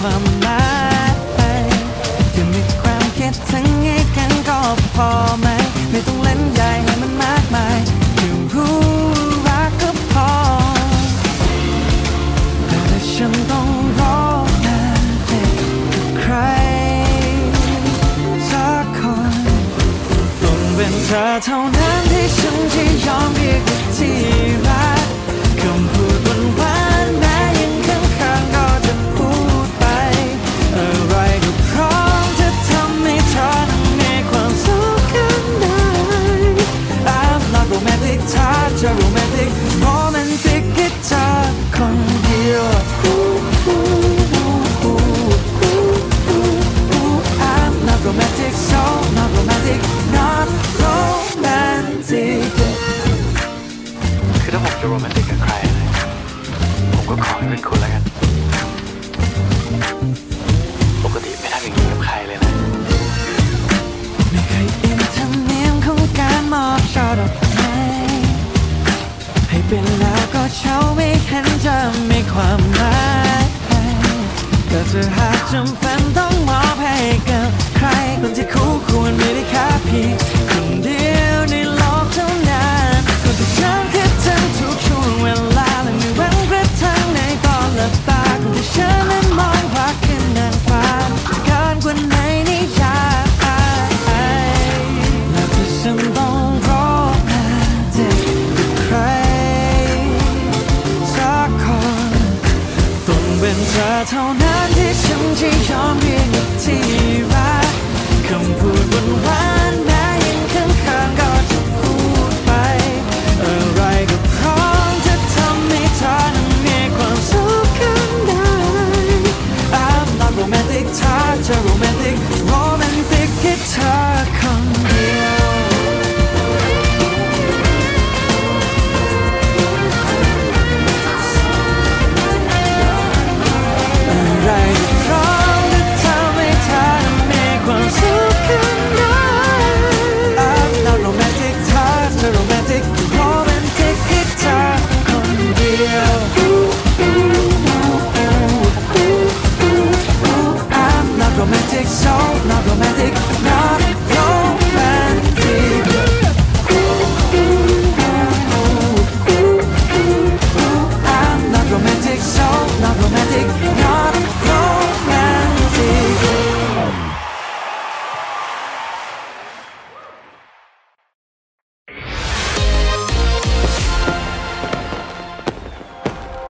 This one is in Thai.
ความหมายแค่มีความคิดถึงให้กันก็พอไหมไม่ต้องเล่นใหญ่ให้มันมากมายแค่รู้รักก็พอแต่ถ้าฉันต้องรอนานให้ใครสักคนต้องเป็นเธอเท่านั้นที่ฉันจะยอมเรียกที่รักคำพูดหวานๆแม้ยังข้างๆก็จะพูดไปอะไรก็พร้อมจะทำให้เธอนั้นมีความสุขกันได้ I'm not romantic ถ้าจะ romantic แค่เธอคนเดียว I'm not romantic so not romantic not romantic คือถ้าผมจะโรแมนติกกับใครนะผมก็ขอให้เป็นคุณแล้วกันปกติไม่ทำอย่างนี้กับใครเลยนะไม่เคยอินธรรมเนียมของการมอบช่อดอกไม้ให้เป็นแล้วก็เช้าไม่เห็นจะมีความหมายก็จะหากจำเป็นต้องมอบให้กับใครคนที่คู่ควรไม่ได้แค่เพียงคนเดียวใน